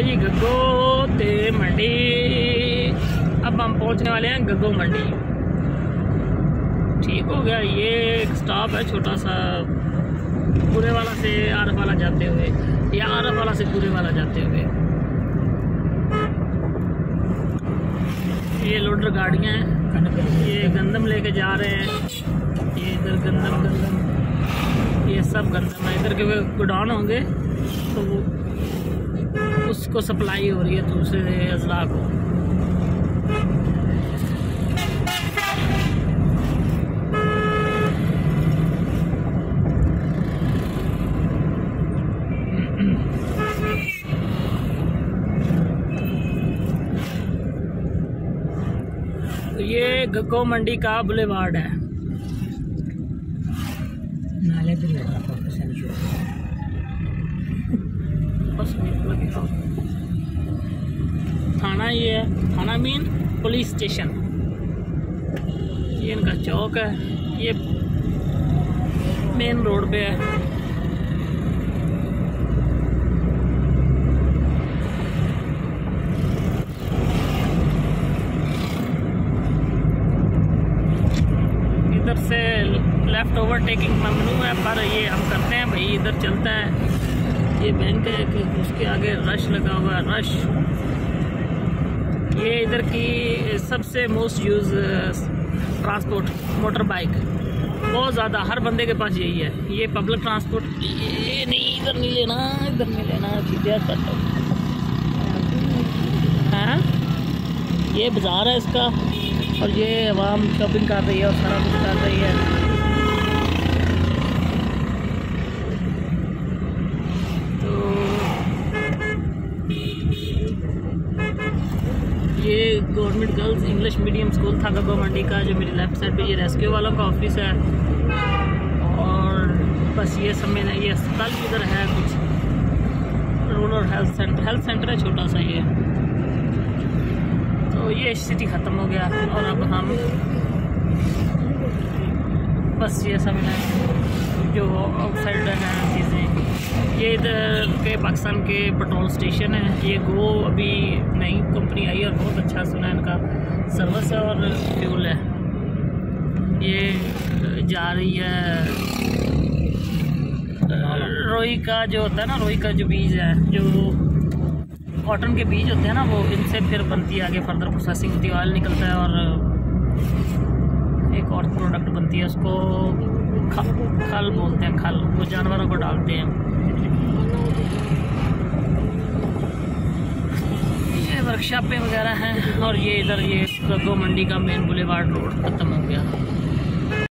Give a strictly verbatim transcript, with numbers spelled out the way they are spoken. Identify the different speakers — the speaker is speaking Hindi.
Speaker 1: जी गग्गो ते मंडी। अब हम पहुंचने वाले हैं गग्गो मंडी। ठीक हो गया। ये एक स्टॉप है छोटा सा, पूरे वाला से आरफ वाला जाते हुए या आरफ वाला से पूरे वाला जाते हुए। ये लोडर गाड़ियाँ हैं, ये गंदम लेके जा रहे हैं। ये इधर गंदम गंदम ये सब गंदम है। इधर के गोडाउन होंगे तो वो उसको सप्लाई हो रही है दूसरे अजला को। तो ये गग्गो मंडी का बुलेवार्ड है। थाना ये है, थाना मीन पुलिस स्टेशन। ये इनका चौक है, ये मेन रोड पे है। इधर से लेफ्ट ओवरटेकिंग ममनू है, पर ये हम करते हैं भाई, इधर चलता है। ये बैंक है कि उसके आगे रश लगा हुआ है, रश। ये इधर की सबसे most use transport motor bike, बहुत ज़्यादा हर बंदे के पास यही है। ये पब्लिक ट्रांसपोर्ट, ये नहीं इधर नहीं लेना, इधर नहीं लेना, सीधे कटो। हाँ, ये बाज़ार है इसका, और ये आवाम शॉपिंग कर रही है और सारा कुछ कर रही है। ये government girls English medium school था गग्गो मंडी का, जो मेरी लेफ्ट साइड पे ये रेस्क्यू वालों का ऑफिस है। और बस ये सब में ये अस्पताल भी इधर है, कुछ rural health centre health centre है छोटा सा ये। तो ये सिटी ख़त्म हो गया और अब हम बस ये सब जो आउटसाइड हैं चीज़ें। ये इधर के पाकिस्तान के पेट्रोल स्टेशन है। ये गो अभी नई कंपनी आई और बहुत अच्छा सुना है इनका सर्विस है और फ्यूल है। ये जा रही है रोई का जो होता है ना, रोई का जो बीज है, जो कॉटन के बीज होते हैं ना, वो इनसे फिर बनती है आगे फर्दर प्रोसेसिंग होती है, ऑयल निकलता है और एक और प्रोडक्ट बनती है, उसको खल बोलते हैं, खल। वो जानवरों को डालते हैं। ये वर्कशॉपें वगैरह हैं। और ये इधर ये गग्गो मंडी का मेन बुलेवार्ड रोड ख़त्म हो गया।